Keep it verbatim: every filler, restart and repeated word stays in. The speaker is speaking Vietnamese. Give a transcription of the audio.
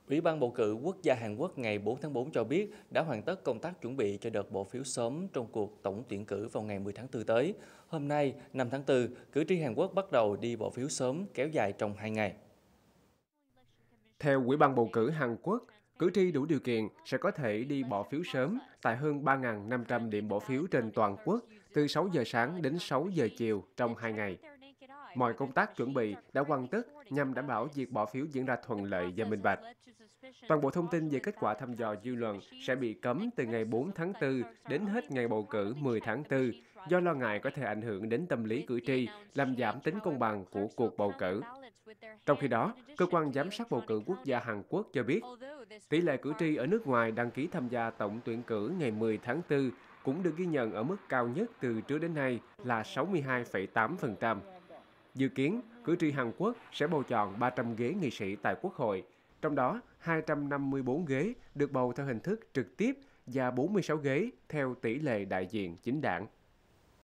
Ủy ban bầu cử quốc gia Hàn Quốc ngày bốn tháng tư cho biết đã hoàn tất công tác chuẩn bị cho đợt bỏ phiếu sớm trong cuộc tổng tuyển cử vào ngày mười tháng tư tới. Hôm nay, năm tháng tư, cử tri Hàn Quốc bắt đầu đi bỏ phiếu sớm kéo dài trong hai ngày. Theo Ủy ban bầu cử Hàn Quốc, cử tri đủ điều kiện sẽ có thể đi bỏ phiếu sớm tại hơn ba nghìn năm trăm điểm bỏ phiếu trên toàn quốc từ sáu giờ sáng đến sáu giờ chiều trong hai ngày. Mọi công tác chuẩn bị đã hoàn tất nhằm đảm bảo việc bỏ phiếu diễn ra thuận lợi và minh bạch. Toàn bộ thông tin về kết quả thăm dò dư luận sẽ bị cấm từ ngày bốn tháng tư đến hết ngày bầu cử mười tháng tư do lo ngại có thể ảnh hưởng đến tâm lý cử tri, làm giảm tính công bằng của cuộc bầu cử. Trong khi đó, Cơ quan Giám sát Bầu cử Quốc gia Hàn Quốc cho biết, tỷ lệ cử tri ở nước ngoài đăng ký tham gia tổng tuyển cử ngày mười tháng tư cũng được ghi nhận ở mức cao nhất từ trước đến nay là sáu mươi hai phẩy tám phần trăm. Dự kiến, cử tri Hàn Quốc sẽ bầu chọn ba trăm ghế nghị sĩ tại Quốc hội, trong đó hai trăm năm mươi tư ghế được bầu theo hình thức trực tiếp và bốn mươi sáu ghế theo tỷ lệ đại diện chính đảng.